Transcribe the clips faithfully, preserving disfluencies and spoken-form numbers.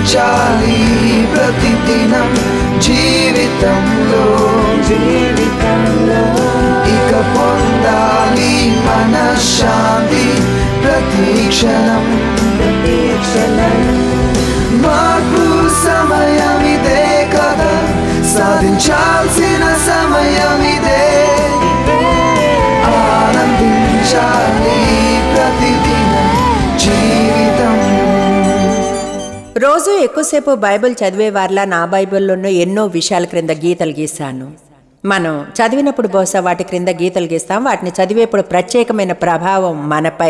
ఆనందించాలి ప్రతిదినం జీవితంలో జీవితంలో ఇక పొందాలి మనశ్శాంతి ప్రతి క్షణం ప్రతి క్షణం మార్పు సమయమిదే కదా సాధించాల్సిన సమయమిదే ఆనందించాలి ప్రతిదినం జీవితం. రోజు ఎక్కువసేపు బైబిల్ చదివే వారిలా నా బైబిల్లోనూ ఎన్నో విషయాల క్రింద గీతలు గీశాను. మనం చదివినప్పుడు బహుశా వాటి క్రింద గీతలు గీస్తాం, వాటిని చదివేప్పుడు ప్రత్యేకమైన ప్రభావం మనపై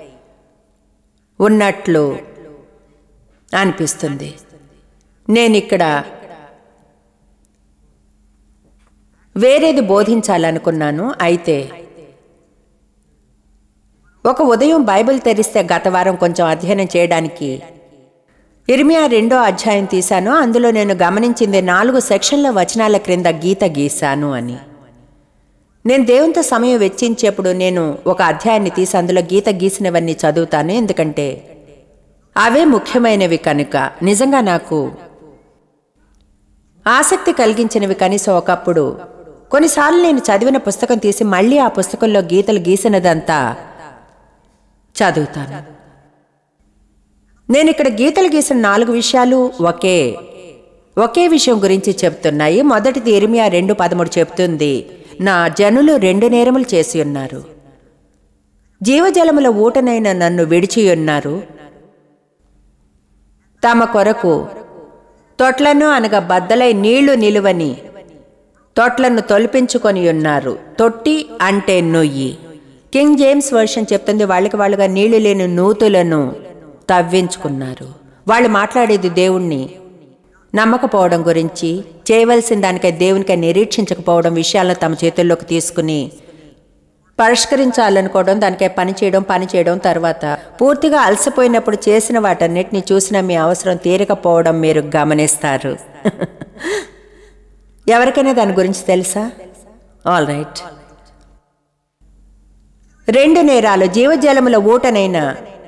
ఉన్నట్లు అనిపిస్తుంది. నేను ఇక్కడ వేరేది బోధించాలనుకున్నాను. అయితే ఒక ఉదయం బైబిల్ తెరిస్తే గత వారం కొంచెం అధ్యయనం చేయడానికి ఇర్మియా రెండో అధ్యాయం తీశాను. అందులో నేను గమనించింది నాలుగు సెక్షన్ల వచనాల క్రింద గీత గీశాను అని. నేను దేవునితో సమయం వెచ్చించేప్పుడు నేను ఒక అధ్యాయాన్ని తీసి అందులో గీత గీసినవన్నీ చదువుతాను, ఎందుకంటే అవే ముఖ్యమైనవి కనుక. నిజంగా నాకు ఆసక్తి కలిగించినవి. కనీసం ఒకప్పుడు కొన్నిసార్లు నేను చదివిన పుస్తకం తీసి మళ్ళీ ఆ పుస్తకంలో గీతలు గీసినదంతా చదువుతాను. నేను ఇక్కడ గీతలు గీసిన నాలుగు విషయాలు ఒకే ఒకే విషయం గురించి చెప్తున్నాయి. మొదటిది ఇర్మియా రెండు పదమూడు చెప్తుంది, నా జనులు రెండు నేరములు చేసి ఉన్నారు, జీవజలముల ఊటనైన నన్ను విడిచి ఉన్నారు, తమ కొరకు తొట్లను అనగా బద్దలై నీళ్లు నిలువని తొట్లను తొలిపించుకొని ఉన్నారు. తొట్టి అంటే నొయ్యి. కింగ్ జేమ్స్ వర్షన్ చెప్తుంది, వాళ్ళకి వాళ్ళుగా నీళ్లు లేని నూతులను తవ్వించుకున్నారు. వాళ్ళు మాట్లాడేది దేవుణ్ణి నమ్మకపోవడం గురించి, చేయవలసిన దానికై దేవునికై నిరీక్షించకపోవడం, విషయాలను తమ చేతుల్లోకి తీసుకుని పరిష్కరించాలనుకోవడం, దానికై పని చేయడం పని చేయడం తర్వాత పూర్తిగా అలసిపోయినప్పుడు చేసిన వాటన్నిటిని చూసినా మీ అవసరం తీరకపోవడం మీరు గమనిస్తారు. ఎవరికైనా దాని గురించి తెలుసా? All right. రెండు నేరాలు, జీవజలముల ఊటనైనా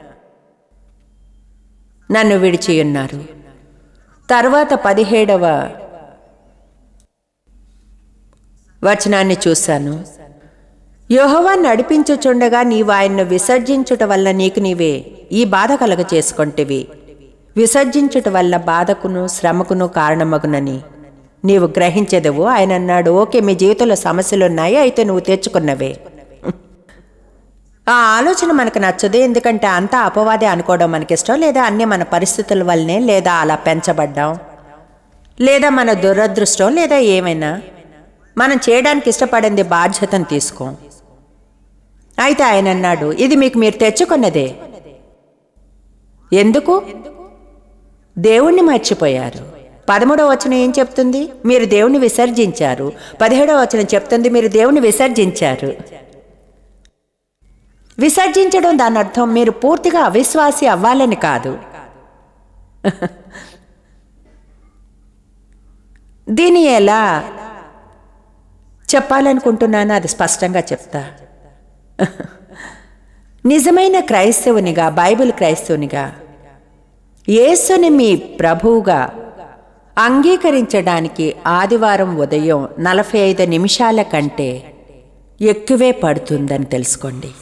నన్ను విడిచి ఉన్నారు. తర్వాత పదిహేడవ వచనాన్ని చూశాను, యెహోవా నడిపించుచుండగా నీవు ఆయన్ను విసర్జించుట వల్ల నీకు నీవే ఈ బాధ కలగ చేసుకొంటివి. విసర్జించుట వల్ల బాధకును శ్రమకును కారణమగునని నీవు గ్రహించెదవు. ఆయన అన్నాడు, ఓకే, మీ జీవితంలో సమస్యలున్నాయి, అయితే నువ్వు తెచ్చుకున్నవే. ఆ ఆలోచన మనకు నచ్చదు, ఎందుకంటే అంతా అపవాదే అనుకోవడం మనకిష్టం. లేదా అన్నీ మన పరిస్థితుల వల్లనే, లేదా అలా పెంచబడ్డాం, లేదా మన దురదృష్టం, లేదా ఏమైనా మనం చేయడానికి ఇష్టపడింది బాధ్యతను తీసుకోం. అయితే ఆయన అన్నాడు, ఇది మీకు మీరు తెచ్చుకున్నదే. ఎందుకు? దేవుణ్ణి మర్చిపోయారు. పదమూడవ వచనం ఏం చెప్తుంది? మీరు దేవుణ్ణి విసర్జించారు. పదిహేడవ వచనం చెప్తుంది, మీరు దేవుణ్ణి విసర్జించారు. విసర్జించడం దాని అర్థం మీరు పూర్తిగా అవిశ్వాసి అవ్వాలని కాదు. దీన్ని ఎలా చెప్పాలనుకుంటున్నానో అది స్పష్టంగా చెప్తా. నిజమైన క్రైస్తవునిగా, బైబిల్ క్రైస్తవునిగా యేసుని మీ ప్రభువుగా అంగీకరించడానికి ఆదివారం ఉదయం నలభై ఐదు నిమిషాల కంటే ఎక్కువే పడుతుందని తెలుసుకోండి.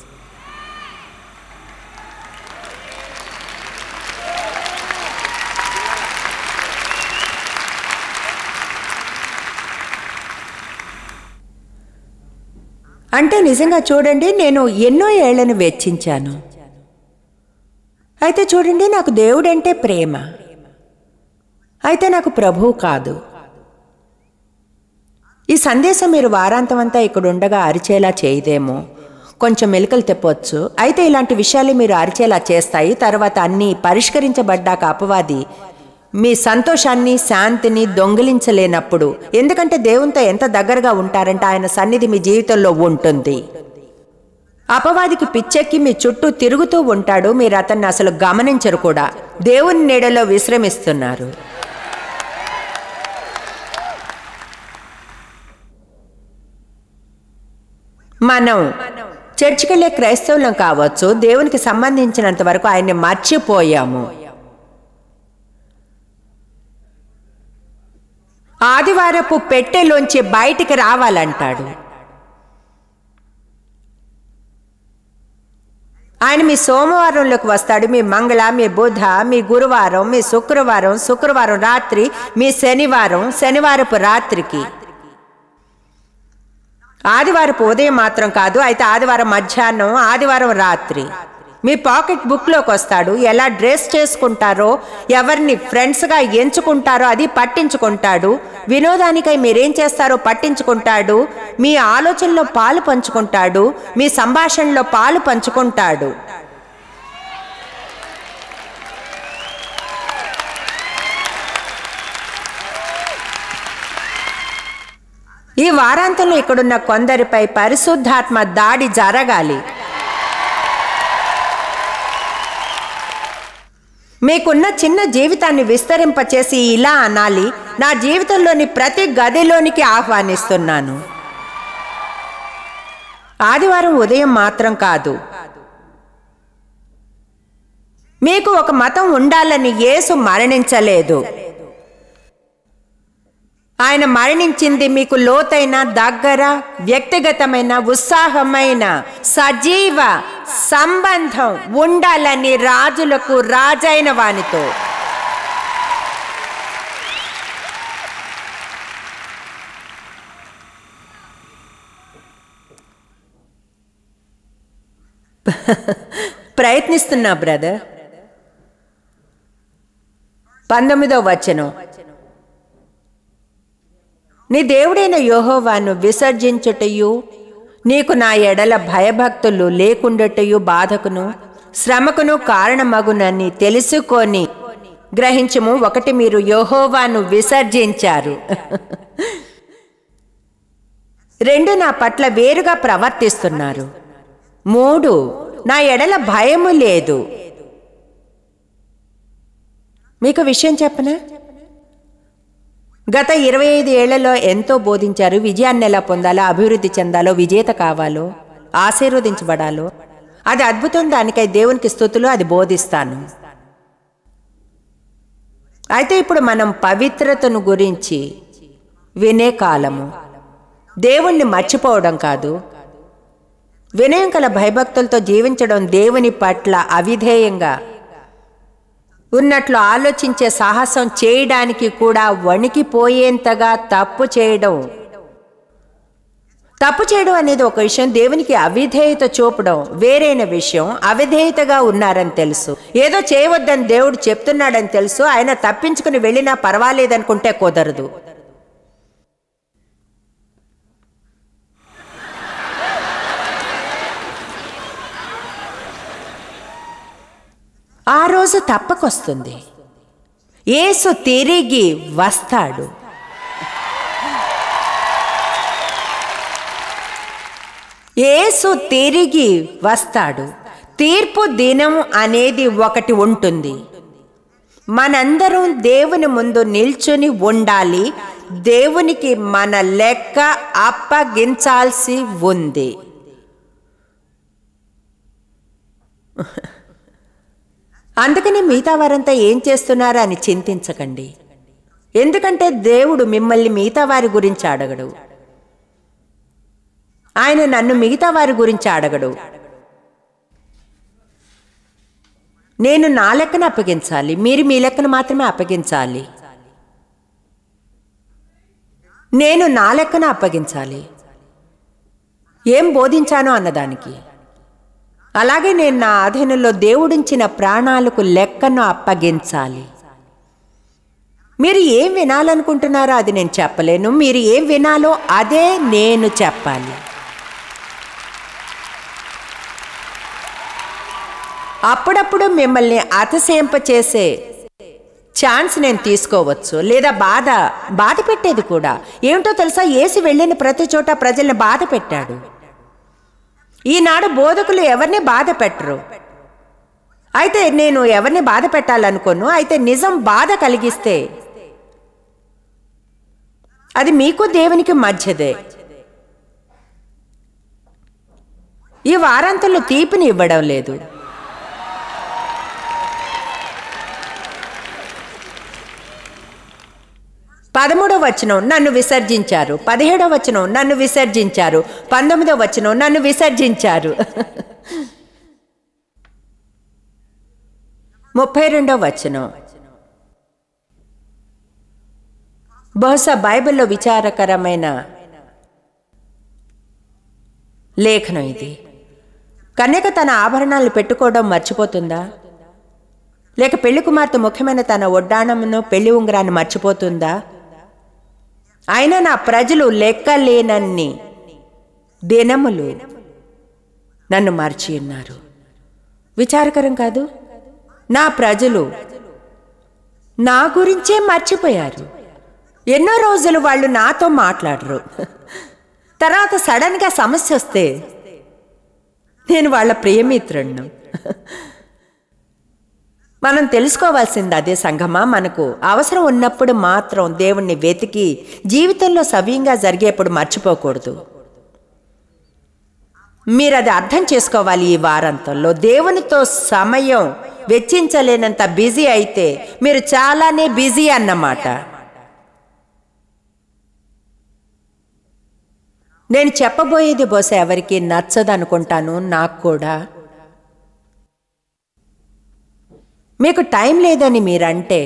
అంటే నిజంగా చూడండి, నేను ఎన్నో ఏళ్లను వెచ్చించాను. అయితే చూడండి, నాకు దేవుడంటే ప్రేమ, అయితే నాకు ప్రభువు కాదు. ఈ సందేశం మీరు వారాంతం అంతా ఇక్కడ ఉండగా అరిచేలా చేయదేమో, కొంచెం మెలికలు తెప్పొచ్చు. అయితే ఇలాంటి విషయాలు మీరు అరిచేలా చేస్తాయి. తర్వాత అన్నీ పరిష్కరించబడ్డాక అపవాది మీ సంతోషాన్ని శాంతిని దొంగిలించలేనప్పుడు, ఎందుకంటే దేవునితో ఎంత దగ్గరగా ఉంటారంటే ఆయన సన్నిధి మీ జీవితంలో ఉంటుంది. అపవాదికి పిచ్చెక్కి మీ చుట్టూ తిరుగుతూ ఉంటాడు, మీరు అతన్ని అసలు గమనించరు కూడా. దేవుని నీడలో విశ్రమిస్తున్నారు. మనం చర్చికెళ్ళే క్రైస్తవులం కావచ్చు, దేవునికి సంబంధించినంత వరకు ఆయన్ని మర్చిపోయాము. ఆదివారపు పెట్టెలోంచి బయటికి రావాలంటాడు. ఆయన మీ సోమవారంలోకి వస్తాడు, మీ మంగళ, మీ బుధ, మీ గురువారం, మీ శుక్రవారం, శుక్రవారం రాత్రి, మీ శనివారం, శనివారపు రాత్రికి. ఆదివారపు ఉదయం మాత్రం కాదు, అయితే ఆదివారం మధ్యాహ్నం, ఆదివారం రాత్రి మీ పాకెట్ బుక్లోకి వస్తాడు. ఎలా డ్రెస్ చేసుకుంటారో, ఎవరిని ఫ్రెండ్స్గా ఎంచుకుంటారో అది పట్టించుకుంటాడు. వినోదానికై మీరేం చేస్తారో పట్టించుకుంటాడు. మీ ఆలోచనలో పాలు పంచుకుంటాడు. మీ సంభాషణలో పాలు పంచుకుంటాడు. ఈ వారాంతంలో ఇక్కడున్న కొందరిపై పరిశుద్ధాత్మ దాడి జరగాలి. మీకున్న చిన్న జీవితాన్ని విస్తరింపచేసి ఇలా అనాలి, నా జీవితంలోని ప్రతి గదిలోనికి ఆహ్వానిస్తున్నాను. ఆదివారం ఉదయం మాత్రం కాదు. మీకు ఒక మతం ఉండాలని యేసు మరణించలేదు. ఆయన మరణించింది మీకు లోతైన, దగ్గర, వ్యక్తిగతమైన, ఉత్సాహమైన, సజీవ సంబంధం ఉండాలని రాజులకు రాజైన వానితో. ప్రయత్నిస్తున్నా బ్రదర్. పంతొమ్మిదవ వచనం, నీ దేవుడైన యెహోవాను విసర్జించుటయు, నీకు నా ఎడల భయభక్తులు లేకుండటయు బాధకును శ్రమకును కారణమగునని తెలుసుకొని గ్రహించుము. ఒకటి, మీరు యెహోవాను విసర్జించారు. రెండు, నా పట్ల వేరుగా ప్రవర్తిస్తున్నారు. మూడు, నా ఎడల భయము లేదు. మీకు విషయం చెప్పనా? గత ఇరవై ఐదు ఏళ్లలో ఎంతో బోధించారు. విజయాన్ని ఎలా పొందాలో, అభివృద్ధి చెందాలో, విజేత కావాలో, ఆశీర్వదించబడాలో. అది అద్భుతం, దానికై దేవునికి స్తుతులు, అది బోధిస్తాను. అయితే ఇప్పుడు మనం పవిత్రతను గురించి వినే కాలము. దేవుణ్ణి మర్చిపోవడం కాదు, వినయం కల భయభక్తులతో జీవించడం, దేవుని పట్ల అవిధేయంగా ఉన్నట్లు ఆలోచించే సాహసం చేయడానికి కూడా వణికిపోయేంతగా తప్పు చేయడం. తప్పు చేయడం అనేది ఒక విషయం, దేవునికి అవిధేయత చూపడం వేరైన విషయం. అవిధేయతగా ఉన్నారని తెలుసు, ఏదో చేయవద్దని దేవుడు చెప్తున్నాడని తెలుసు, ఆయన తప్పించుకుని వెళ్ళినా పర్వాలేదనుకుంటే కుదరదు. ఆ రోజు తప్పకొస్తుంది. యేసు తిరిగి వస్తాడు. యేసు తిరిగి వస్తాడు. తీర్పు దినం అనేది ఒకటి ఉంటుంది. మనందరం దేవుని ముందు నిల్చుని ఉండాలి. దేవునికి మన లెక్క అప్పగించాల్సి ఉంది. అందుకని మిగతా వారంతా ఏం చేస్తున్నారా అని చింతించకండి. ఎందుకంటే దేవుడు మిమ్మల్ని మిగతా వారి గురించి అడగడు. ఆయన నన్ను మిగతా వారి గురించి అడగడు. నేను నా లెక్కను అప్పగించాలి, మీరు మీ లెక్కను మాత్రమే అప్పగించాలి. నేను నా లెక్కను అప్పగించాలి, ఏం బోధించానో అన్నదానికి. అలాగే నేను నా ఆధీనంలో దేవుడించిన ప్రాణాలకు లెక్కను అప్పగించాలి. మీరు ఏం వినాలనుకుంటున్నారో అది నేను చెప్పలేను. మీరు ఏం వినాలో అదే నేను చెప్పాలి. అప్పుడప్పుడు మిమ్మల్ని అతిశయింప చేసే ఛాన్స్ నేను తీసుకోవచ్చు, లేదా బాధ బాధ పెట్టేది కూడా. ఏమిటో తెలుసా, యేసు వెళ్ళిన ప్రతి చోట ప్రజల్ని బాధ పెట్టాడు. ఈనాడు బోధకులు ఎవరిని బాధ పెట్టరు. అయితే నేను ఎవరిని బాధ పెట్టాలనుకోను. అయితే నిజం బాధ కలిగిస్తే అది మీకు దేవునికి మధ్యదే. ఈ వారాంతంలో తీపిని ఇవ్వడం లేదు. పదమూడవ వచనం నన్ను విసర్జించారు, పదిహేడవ వచనం నన్ను విసర్జించారు, పంతొమ్మిదవ వచనం నన్ను విసర్జించారు. ముప్పై రెండవ వచనం బహుశా బైబిల్లో విచారకరమైన లేఖనం ఇది. కన్యక తన ఆభరణాలను పెట్టుకోవడం మర్చిపోతుందా? లేక పెళ్లి కుమార్తె ముఖ్యమైన తన ఒడ్డాణమును పెళ్లి ఉంగరాన్ని మర్చిపోతుందా? అయినా నా ప్రజలు లెక్కలేనన్ని దినములు నన్ను మర్చి ఉన్నారు. విచారకరం కాదు? నా ప్రజలు నా గురించే మర్చిపోయారు. ఎన్నో రోజులు వాళ్ళు నాతో మాట్లాడరు. తర్వాత సడన్గా సమస్య వస్తే నేను వాళ్ళ ప్రియమిత్రుణ్ణి. మనం తెలుసుకోవాల్సింది అదే సంఘమా, మనకు అవసరం ఉన్నప్పుడు మాత్రం దేవుణ్ణి వెతికి జీవితంలో సవ్యంగా జరిగేప్పుడు మర్చిపోకూడదు. మీరు అది అర్థం చేసుకోవాలి. ఈ వారాంతంలో దేవునితో సమయం వెచ్చించలేనంత బిజీ అయితే మీరు చాలానే బిజీ అన్నమాట. నేను చెప్పబోయేది బహుశా ఎవరికి నచ్చదు అనుకుంటాను, నాకు కూడా. మీకు టైం లేదని మీరంటే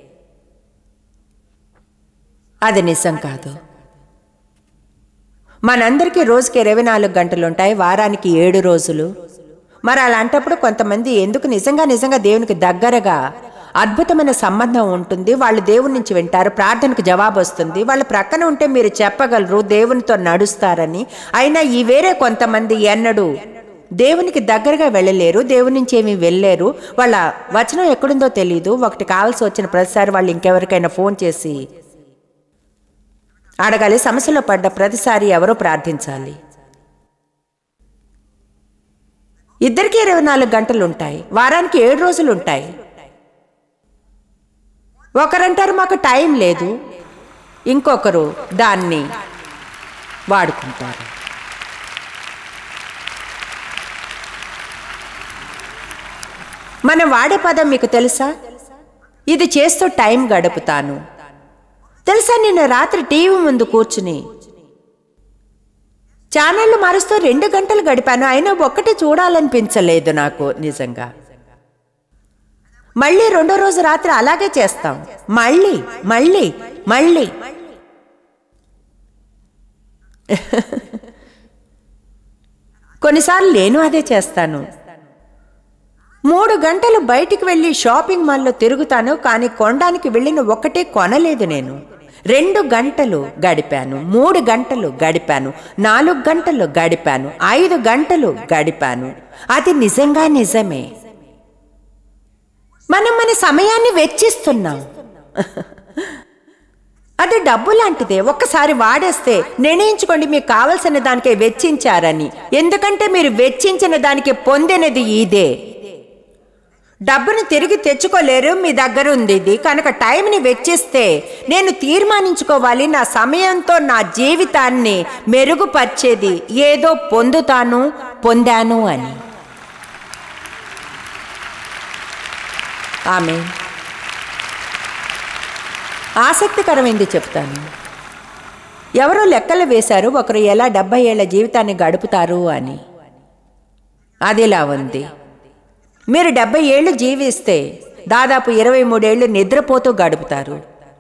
అది నిజం కాదు. మనందరికీ రోజుకి ఇరవై నాలుగు గంటలు ఉంటాయి, వారానికి ఏడు రోజులు. మరి అలాంటప్పుడు కొంతమంది ఎందుకు నిజంగా నిజంగా దేవునికి దగ్గరగా అద్భుతమైన సంబంధం ఉంటుంది, వాళ్ళు దేవుని నుంచి వింటారు, ప్రార్థనకు జవాబు వస్తుంది, వాళ్ళ ప్రక్కన ఉంటే మీరు చెప్పగలరు దేవునితో నడుస్తారని. అయినా ఈ వేరే కొంతమంది ఎన్నడూ దేవునికి దగ్గరగా వెళ్ళలేరు, దేవుని నుంచి ఏమీ వెళ్ళలేరు. వాళ్ళ వచనం ఎక్కడుందో తెలీదు. ఒకటి కావాల్సి వచ్చిన ప్రతిసారి వాళ్ళు ఇంకెవరికైనా ఫోన్ చేసి అడగాలి, సమస్యలో పడ్డ ప్రతిసారి ఎవరో ప్రార్థించాలి. ఇద్దరికి ఇరవై నాలుగు గంటలు ఉంటాయి, వారానికి ఏడు రోజులు ఉంటాయి. ఒకరంటారు మాకు టైం లేదు, ఇంకొకరు దాన్ని వాడుకుంటారు. మనం వాడే పదం మీకు తెలుసా? ఇది చేస్తూ టైం గడుపుతాను. తెలుసా, నిన్న రాత్రి టీవీ ముందు కూర్చుని ఛానళ్ళు మారుస్తూ రెండు గంటలు గడిపాను, అయినా ఒక్కటి చూడాలనిపించలేదు నాకు నిజంగా. మళ్ళీ రెండో రోజు రాత్రి అలాగే చేస్తాం, మళ్ళీ మళ్ళీ మళ్ళీ. కొన్నిసార్లు నేను అదే చేస్తాను. మూడు గంటలు బయటికి వెళ్ళి షాపింగ్ మాల్లో తిరుగుతాను, కానీ కొనడానికి వెళ్ళిన ఒక్కటే కొనలేదు. నేను రెండు గంటలు గడిపాను, మూడు గంటలు గడిపాను, నాలుగు గంటలు గడిపాను, ఐదు గంటలు గడిపాను. అది నిజంగా నిజమే. మనం మన సమయాన్ని వెచ్చిస్తున్నాం. అది డబ్బు లాంటిదే, ఒక్కసారి వాడేస్తే నిర్ణయించుకోండి మీకు కావలసిన దానికే వెచ్చించారని. ఎందుకంటే మీరు వెచ్చించిన దానికి పొందినది ఇదే. డబ్బును తిరిగి తెచ్చుకోలేరు, మీ దగ్గర ఉంది ఇది. కనుక టైంని వెచ్చిస్తే నేను తీర్మానించుకోవాలి, నా సమయంతో నా జీవితాన్ని మెరుగుపరిచేది ఏదో పొందుతాను, పొందాను అని. ఆమె ఆసక్తికరమైంది చెప్తాను. ఎవరో లెక్కలు వేశారు, ఒకరు ఎలా డెబ్బై ఏళ్ల జీవితాన్ని గడుపుతారు అని. అదిలా ఉంది. మీరు డెబ్బై ఏళ్ళు జీవిస్తే దాదాపు ఇరవై మూడేళ్లు నిద్రపోతూ గడుపుతారు,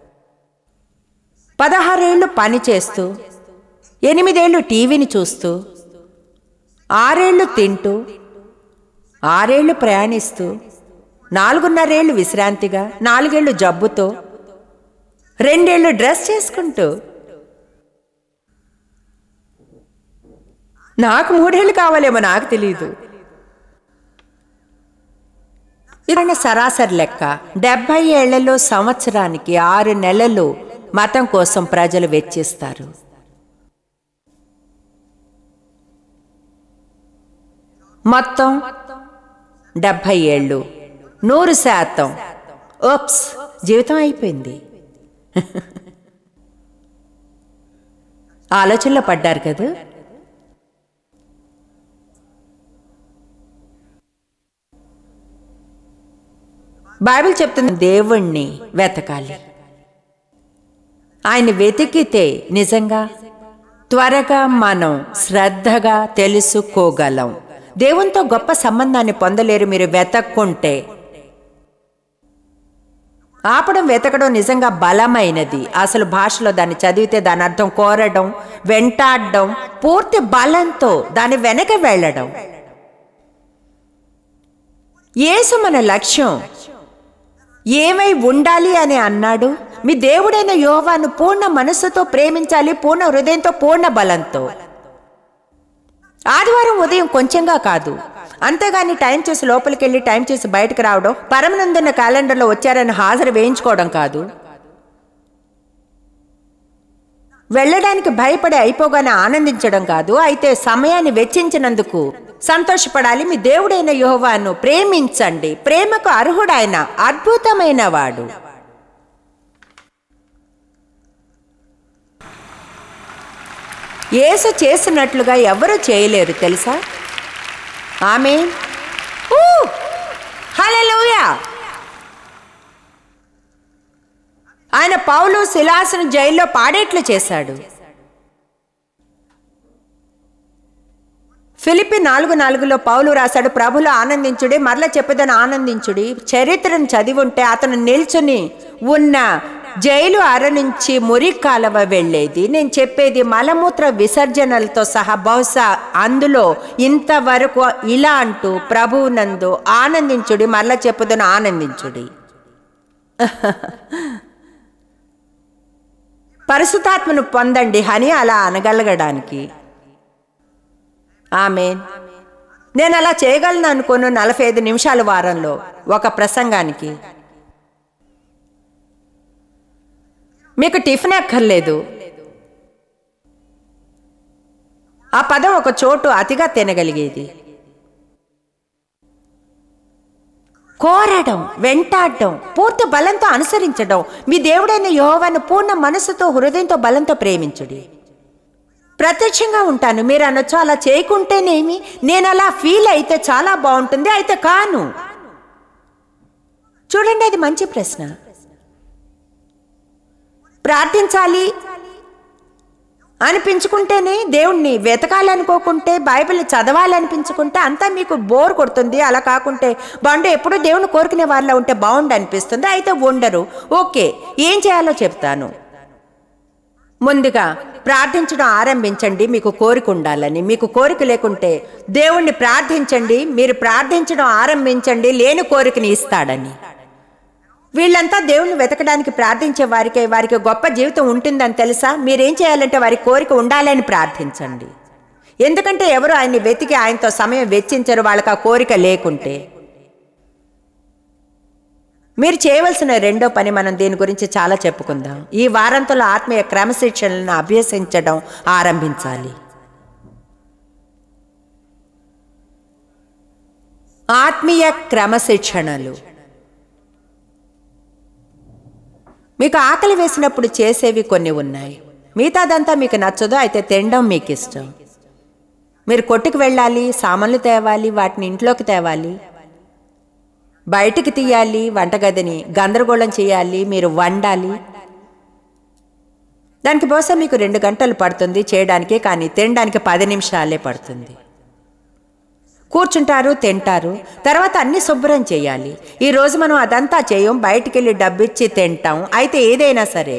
పదహారేళ్లు పని చేస్తూ, ఎనిమిదేళ్లు టీవీని చూస్తూ, ఆరేళ్లు తింటూ, ఆరేళ్లు ప్రయాణిస్తూ, నాలుగున్నరేళ్లు విశ్రాంతిగా, నాలుగేళ్లు జబ్బుతో, రెండేళ్లు డ్రెస్ చేసుకుంటూ. నాకు మూడేళ్లు కావాలేమో నాకు తెలీదు. ఇది సరాసరి లెక్క. డెబ్బై ఏళ్లలో సంవత్సరానికి ఆరు నెలలు మతం కోసం ప్రజలు వెచ్చిస్తారు. మొత్తం డెబ్బై ఏళ్ళు, నూరు శాతం ఓప్స్ జీవితం అయిపోయింది. ఆలోచనలో పడ్డారు కదా. బైబిల్ చెప్తుంది దేవుణ్ణి వెతకాలి. ఆయన వెతికితే నిజంగా త్వరగా మనం శ్రద్ధగా తెలుసుకోగలం. దేవునితో గొప్ప సంబంధాన్ని పొందలేరు మీరు వెతక్కుంటే. ఆపడం వెతకడం నిజంగా బలమైనది. అసలు భాషలో దాన్ని చదివితే దాని అర్థం కోరడం, వెంటాడడం, పూర్తి బలంతో దాని వెనక వెళ్ళడం. యేసు మన లక్ష్యం ఏమై ఉండాలి అని అన్నాడు? మీ దేవుడైన యెహోవాను పూర్ణ మనస్సుతో ప్రేమించాలి, పూర్ణ హృదయంతో, పూర్ణ బలంతో. ఆదివారం ఉదయం కొంచెంగా కాదు, అంతేగాని టైం చూసి లోపలికి వెళ్ళి టైం చూసి బయటకు రావడం, పరమనందున్న క్యాలెండర్లో వచ్చారని హాజరు వేయించుకోవడం కాదు. వెళ్ళడానికి భయపడి అయిపోగానే ఆనందించడం కాదు. అయితే సమయాన్ని వెచ్చించినందుకు సంతోషపడాలి. మీ దేవుడైన యెహోవాను ప్రేమించండి. ప్రేమకు అర్హుడైన అద్భుతమైన వాడు. యేసు చేసినట్లుగా ఎవరు చేయలేరు తెలుసా? ఆమేన్. ఊ హల్లెలూయా. ఆయన పౌలు సిలాసును జైల్లో పాడేట్లు చేశాడు. ఫిలిప్పి నాలుగు నాలుగులో పౌలు రాశాడు, ప్రభులో ఆనందించుడి, మరల చెప్పేదని ఆనందించుడి. చరిత్రను చదివి ఉంటే అతను నిల్చుని ఉన్న జైలు అర నుంచి మురి కాలవ వెళ్ళేది. నేను చెప్పేది మలమూత్ర విసర్జనలతో సహా. బహుశా అందులో ఇంతవరకు ఇలా అంటూ, ప్రభువునందు ఆనందించుడి, మరల చెప్పుదని ఆనందించుడి. పరిశుద్ధాత్మను పొందండి అని అలా అనగలగడానికి. ఆమేన్. నేను అలా చేయగలను అనుకోను. నలభై ఐదు నిమిషాల వారంలో ఒక ప్రసంగానికి మీకు టిఫిన్ అక్కర్లేదు. ఆ పదం ఒక చోటు అతిగా తినగలిగేది. కోరడం, వెంటాడడం, పూర్తి బలంతో అనుసరించడం. మీ దేవుడైన యెహోవాను పూర్ణ మనస్సుతో, హృదయంతో, బలంతో ప్రేమించుడి. ప్రత్యక్షంగా ఉంటాను మీరు అనొచ్చు, అలా చేయకుంటేనేమి, నేను అలా ఫీల్ అయితే చాలా బాగుంటుంది, అయితే కాను. చూడండి, అది మంచి ప్రశ్న. ప్రార్థించాలి అనిపించుకుంటేనే దేవుణ్ణి వెతకాలనుకోకుంటే, బైబిల్ చదవాలనిపించుకుంటే అంతా మీకు బోర్ కొడుతుంది. అలా కాకుంటే బాగుండు, ఎప్పుడూ దేవుని కోరుకునే వారిలో ఉంటే బాగుండు అనిపిస్తుంది. అయితే ఉండరు. ఓకే, ఏం చేయాలో చెప్తాను. ముందుగా ప్రార్థించడం ఆరంభించండి. మీకు కోరిక ఉండాలని. మీకు కోరిక లేకుంటే దేవుణ్ణి ప్రార్థించండి. మీరు ప్రార్థించడం ఆరంభించండి, లేని కోరికని ఇస్తాడని. వీళ్ళంతా దేవుణ్ణి వెతకడానికి ప్రార్థించే వారికి వారికి గొప్ప జీవితం ఉంటుందని తెలుసా? మీరేం చేయాలంటే వారి కోరిక ఉండాలని ప్రార్థించండి. ఎందుకంటే ఎవరు ఆయన్ని వెతికి ఆయనతో సమయం వెచ్చించరు వాళ్ళకి ఆ కోరిక లేకుంటే. మీరు చేయవలసిన రెండో పని, మనం దీని గురించి చాలా చెప్పుకుందాం. ఈ వారంతో ఆత్మీయ క్రమశిక్షణలను అభ్యసించడం ఆరంభించాలి. ఆత్మీయ క్రమశిక్షణలు. మీకు ఆకలి వేసినప్పుడు చేసేవి కొన్ని ఉన్నాయి. మిగతాదంతా మీకు నచ్చదు, అయితే తినడం మీకు ఇష్టం. మీరు కొట్టుకు వెళ్ళాలి, సామాన్లు తేవాలి, వాటిని ఇంట్లోకి తేవాలి, బయటికి తీయాలి, వంటగదిని గందరగోళం చేయాలి, మీరు వండాలి. దానికి బహుశా మీకు రెండు గంటలు పడుతుంది చేయడానికి, కానీ తినడానికి పది నిమిషాలే పడుతుంది. కూర్చుంటారు, తింటారు, తర్వాత అన్ని శుభ్రం చేయాలి. ఈరోజు మనం అదంతా చేయం, బయటికి వెళ్ళి డబ్బిచ్చి తింటాం. అయితే ఏదైనా సరే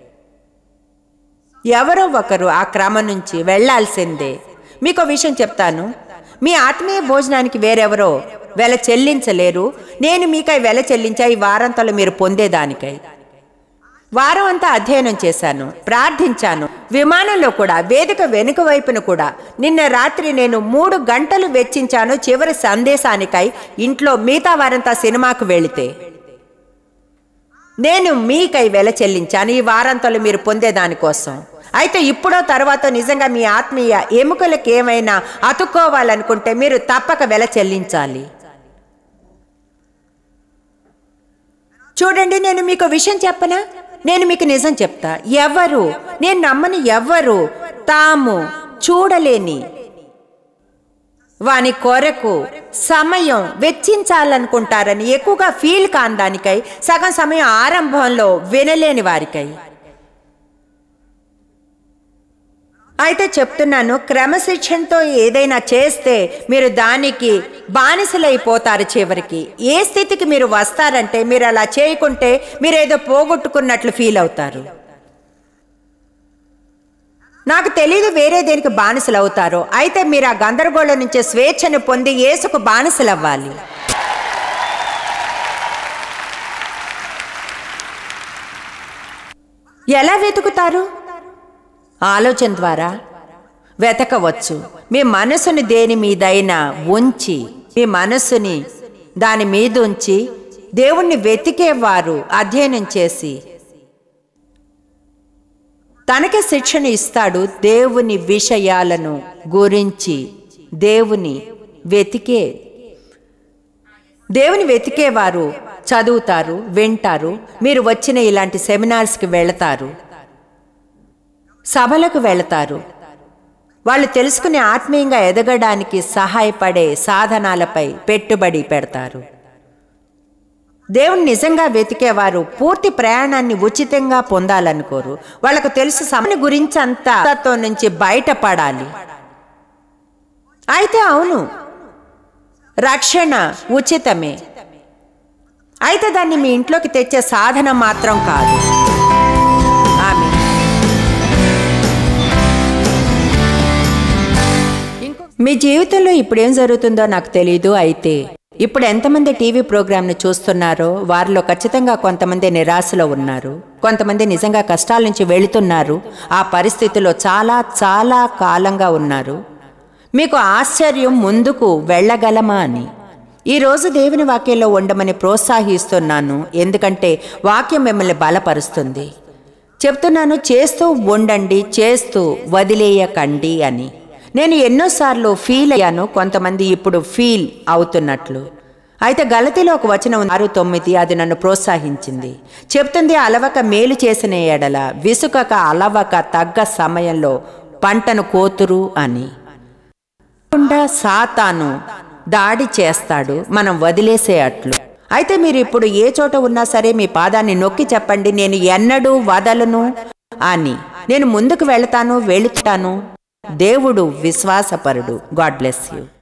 ఎవరో ఒకరు ఆ క్రమం నుంచి వెళ్లాల్సిందే. మీకు విషయం చెప్తాను, మీ ఆత్మీయ భోజనానికి వేరెవరో వెల చెల్లించలేరు. నేను మీకై వెల చెల్లించా ఈ వారంతో మీరు పొందేదానికై. వారం అంతా అధ్యయనం చేశాను, ప్రార్థించాను. విమానంలో కూడా, వేదిక వెనుక వైపున కూడా నిన్న రాత్రి నేను మూడు గంటలు వెచ్చించాను చివరి సందేశానికై. ఇంట్లో మిగతా వారంతా సినిమాకు వెళితే నేను మీకై వెల చెల్లించాను ఈ వారంతో మీరు పొందేదానికోసం. అయితే ఇప్పుడో తర్వాత నిజంగా మీ ఆత్మీయ ఎముకలకు ఏమైనా అతుక్కోవాలనుకుంటే మీరు తప్పక వెల చెల్లించాలి. చూడండి, నేను మీకు విషయం చెప్పనా? నేను మీకు నిజం చెప్తా. ఎవరు, నేను నమ్మని ఎవరు తాము చూడలేని వాని కొరకు సమయం వెచ్చించాలనుకుంటారని ఎక్కువగా ఫీల్ కాని దానికై, సగం సమయం ఆరంభంలో వినలేని వారికై, అయితే చెప్తున్నాను, క్రమశిక్షణతో ఏదైనా చేస్తే మీరు దానికి బానిసలైపోతారు. చివరికి ఏ స్థితికి మీరు వస్తారంటే, మీరు అలా చేయకుంటే మీరేదో పోగొట్టుకున్నట్లు ఫీల్ అవుతారు. నాకు తెలీదు వేరే దేనికి బానిసలు అవుతారో. అయితే మీరు ఆ గందరగోళం నుంచి స్వేచ్ఛను పొంది యేసుకు బానిసలు అవ్వాలి. ఎలా వెతుకుతారు? ఆలోచన ద్వారా వెతకవచ్చు. మీ మనసుని దేని మీదైనా ఉంచి, మీ మనసుని దాని మీద ఉంచి దేవుణ్ణి వెతికేవారు అధ్యయనం చేసి తనకే శిక్షణ ఇస్తాడు. దేవుని విషయాలను గురించి దేవుని వెతికే దేవుని వెతికేవారు చదువుతారు, వింటారు. మీరు వచ్చిన ఇలాంటి సెమినార్స్కి వెళతారు, సభలకు వెళతారు. వాళ్ళు తెలుసుకునే ఆత్మీయంగా ఎదగడానికి సహాయపడే సాధనాలపై పెట్టుబడి పెడతారు. దేవుని నిజంగా వెతికేవారు పూర్తి ప్రయాణాన్ని ఉచితంగా పొందాలనుకోరు. వాళ్ళకు తెలుసు సమయం గురించి అంతా నుంచి బయటపడాలి. అయితే అవును, రక్షణ ఉచితమే. అయితే దాన్ని మీ ఇంట్లోకి తెచ్చే సాధనం మాత్రం కాదు. ఆమె మీ జీవితంలో ఇప్పుడేం జరుగుతుందో నాకు తెలీదు. అయితే ఇప్పుడు ఎంతమంది టీవీ ప్రోగ్రామ్ను చూస్తున్నారో వారిలో ఖచ్చితంగా కొంతమంది నిరాశలో ఉన్నారు, కొంతమంది నిజంగా కష్టాల నుంచి వెళుతున్నారు. ఆ పరిస్థితిలో చాలా చాలా కాలంగా ఉన్నారు. మీకు ఆశ్చర్యం, ముందుకు వెళ్ళగలమా అని. ఈరోజు దేవుని వాక్యంలో ఉండమని ప్రోత్సహిస్తున్నాను, ఎందుకంటే వాక్యం మిమ్మల్ని బలపరుస్తుంది. చెప్తున్నాను, చేస్తూ ఉండండి, చేస్తూ వదిలేయకండి అని. నేను ఎన్నోసార్లు ఫీల్ అయ్యాను, కొంతమంది ఇప్పుడు ఫీల్ అవుతున్నట్లు. అయితే గలతీలో ఒక వచనం ఆరు తొమ్మిది అది నన్ను ప్రోత్సహించింది. చెప్తుంది, అలవక మేలు చేసిన ఎడల విసుకక అలవక తగ్గ సమయంలో పంటను కోతురు అని. సాతాను దాడి చేస్తాడు మనం వదిలేసే అట్లు. అయితే మీరు ఇప్పుడు ఏ చోట ఉన్నా సరే మీ పాదాన్ని నొక్కి చెప్పండి, నేను ఎన్నడూ వదలను అని. నేను ముందుకు వెళతాను, వెళుతాను. దేవుడు విశ్వాసపరుడు. God bless you.